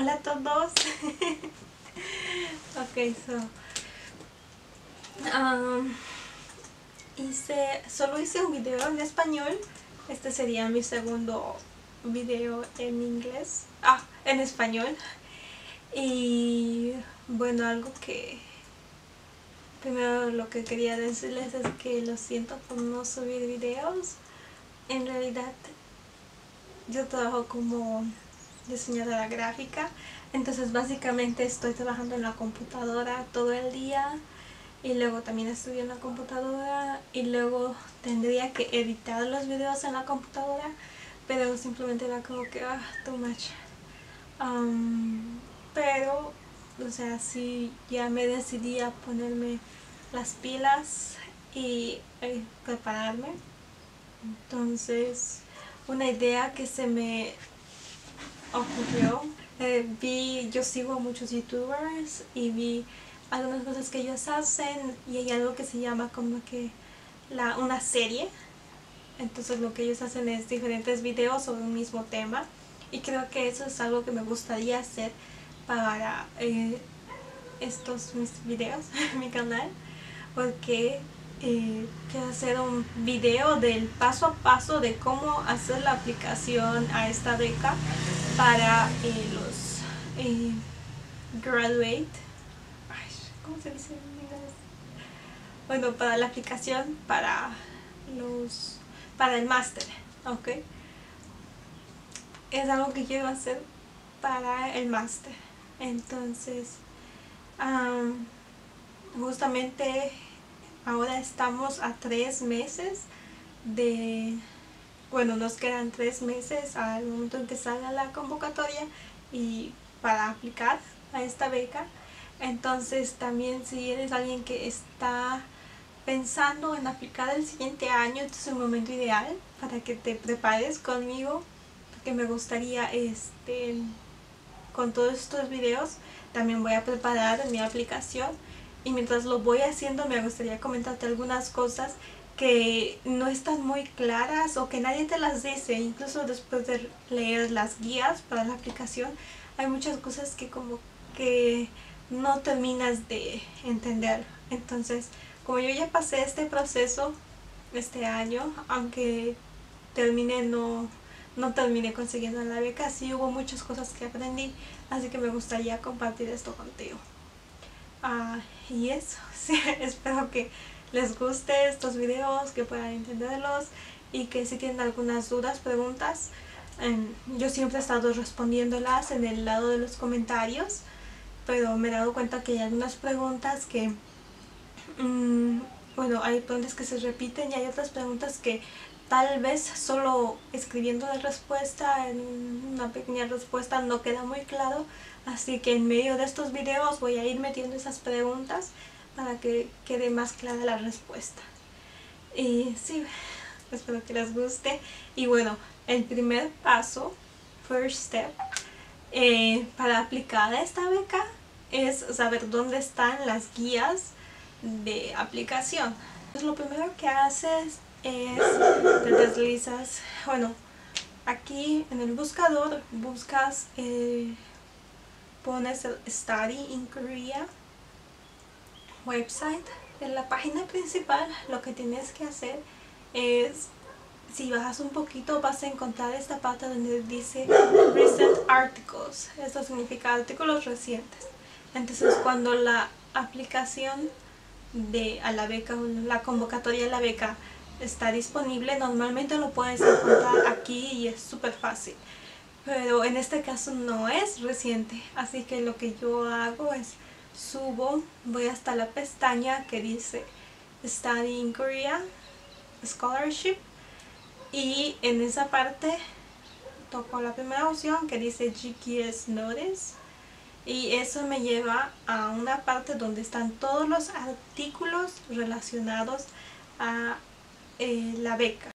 Hola a todos. Ok, solo hice un video en español. Este sería mi segundo video en inglés. En español. Y bueno, primero lo que quería decirles es que lo siento por no subir videos. En realidad yo trabajo como diseñadora gráfica, entonces básicamente estoy trabajando en la computadora todo el día y luego también estudio en la computadora y luego tendría que editar los videos en la computadora, pero simplemente era como que too much. Pero o sea, sí, ya me decidí a ponerme las pilas y prepararme. Entonces una idea que se me ocurrió, yo sigo a muchos youtubers y vi algunas cosas que ellos hacen y hay algo que se llama como que una serie. Entonces lo que ellos hacen es diferentes videos sobre un mismo tema y creo que eso es algo que me gustaría hacer para estos mis videos en mi canal, porque quiero hacer un video del paso a paso de cómo hacer la aplicación a esta beca para los graduate. ¿Cómo se dice en inglés? Bueno, para la aplicación para el máster, ¿ok? Es algo que quiero hacer para el máster. Entonces, justamente ahora estamos a 3 meses bueno, nos quedan 3 meses al momento en que salga la convocatoria y para aplicar a esta beca. Entonces también si eres alguien que está pensando en aplicar el siguiente año, este es el momento ideal para que te prepares conmigo, porque me gustaría con todos estos videos también voy a preparar mi aplicación y mientras lo voy haciendo me gustaría comentarte algunas cosas que no están muy claras o que nadie te las dice. Incluso después de leer las guías para la aplicación hay muchas cosas que como que no terminas de entender. Entonces, como yo ya pasé este proceso este año, aunque no terminé consiguiendo la beca, sí hubo muchas cosas que aprendí, así que me gustaría compartir esto contigo. Y eso, sí, espero que les guste estos videos, que puedan entenderlos y que si tienen algunas dudas, preguntas, yo siempre he estado respondiéndolas en el lado de los comentarios, pero me he dado cuenta que hay algunas preguntas que bueno, hay preguntas que se repiten y hay otras preguntas que tal vez solo escribiendo la respuesta en una pequeña respuesta no queda muy claro, así que en medio de estos videos voy a ir metiendo esas preguntas para que quede más clara la respuesta. Y sí, espero que les guste. Y bueno, el primer paso, first step, para aplicar a esta beca es saber dónde están las guías de aplicación. Pues lo primero que haces es te deslizas, bueno, aquí en el buscador buscas, pones el Study in Korea website. En la página principal lo que tienes que hacer es, si bajas un poquito vas a encontrar esta parte donde dice Recent Articles. Esto significa artículos recientes. Entonces cuando la aplicación a la beca, la convocatoria a la beca está disponible, normalmente lo puedes encontrar aquí y es súper fácil, pero en este caso no es reciente, así que lo que yo hago es voy hasta la pestaña que dice Study in Korea Scholarship y en esa parte toco la primera opción que dice GKS Notice. Y eso me lleva a una parte donde están todos los artículos relacionados a la beca.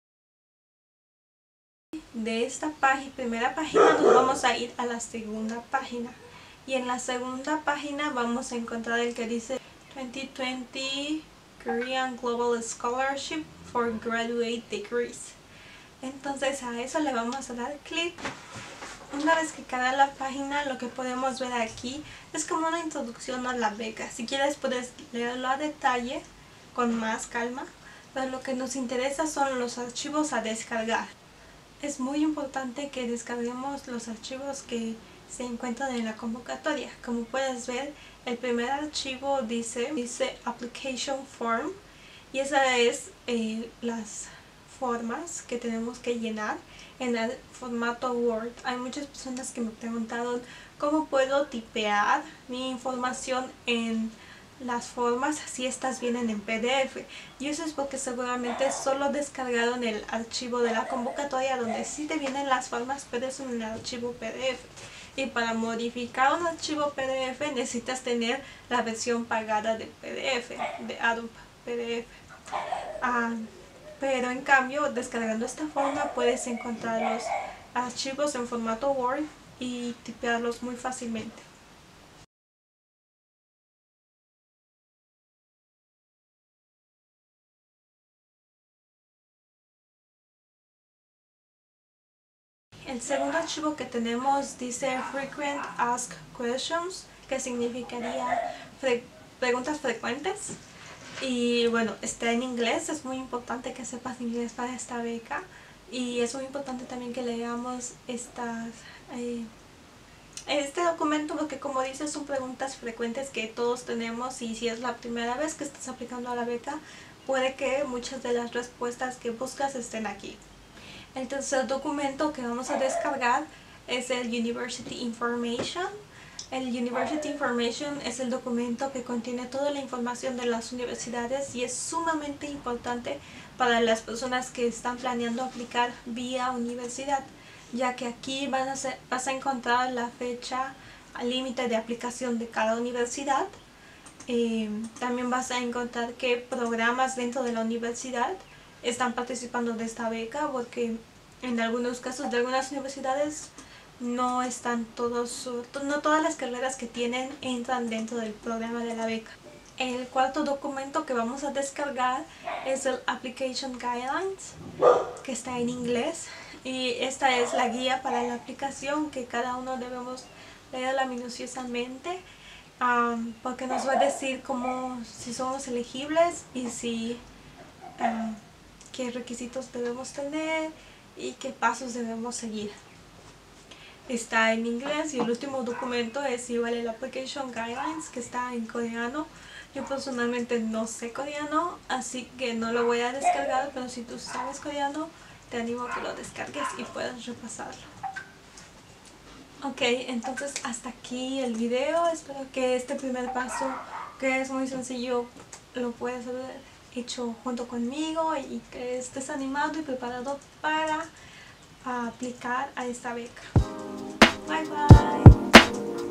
De esta primera página nos vamos a ir a la segunda página. Y en la segunda página vamos a encontrar el que dice 2020 Korean Global Scholarship for Graduate Degrees. Entonces a eso le vamos a dar clic. Una vez que carga la página, lo que podemos ver aquí es como una introducción a la beca. Si quieres puedes leerlo a detalle, con más calma, pero lo que nos interesa son los archivos a descargar. Es muy importante que descarguemos los archivos que se encuentran en la convocatoria. Como puedes ver, el primer archivo dice Application Form, y esa es las formas que tenemos que llenar en el formato Word. Hay muchas personas que me preguntaron cómo puedo tipear mi información en las formas si estas vienen en PDF, y eso es porque seguramente solo descargaron el archivo de la convocatoria donde sí te vienen las formas, pero es un archivo PDF, y para modificar un archivo PDF necesitas tener la versión pagada de PDF, de Adobe PDF. Pero en cambio, descargando esta forma puedes encontrar los archivos en formato Word y tipearlos muy fácilmente. El segundo archivo que tenemos dice Frequent Asked Questions, que significaría preguntas frecuentes. Y bueno, está en inglés, es muy importante que sepas inglés para esta beca, y es muy importante también que leamos este documento, porque como dice son preguntas frecuentes que todos tenemos, y si es la primera vez que estás aplicando a la beca puede que muchas de las respuestas que buscas estén aquí. El tercer documento que vamos a descargar es el University Information. El University Information es el documento que contiene toda la información de las universidades y es sumamente importante para las personas que están planeando aplicar vía universidad, ya que aquí vas a encontrar la fecha límite de aplicación de cada universidad. También vas a encontrar qué programas dentro de la universidad están participando de esta beca, porque en algunos casos de algunas universidades no todas las carreras que tienen entran dentro del programa de la beca. El cuarto documento que vamos a descargar es el Application Guidelines, que está en inglés, y esta es la guía para la aplicación que cada uno debemos leerla minuciosamente, porque nos va a decir si somos elegibles y qué requisitos debemos tener y qué pasos debemos seguir. Está en inglés, y el último documento es igual el Application Guidelines, que está en coreano. Yo personalmente no sé coreano, así que no lo voy a descargar, pero si tú sabes coreano te animo a que lo descargues y puedas repasarlo. Ok, entonces hasta aquí el video. Espero que este primer paso, que es muy sencillo, lo puedas haber hecho junto conmigo y que estés animado y preparado para aplicar a esta beca. Bye bye.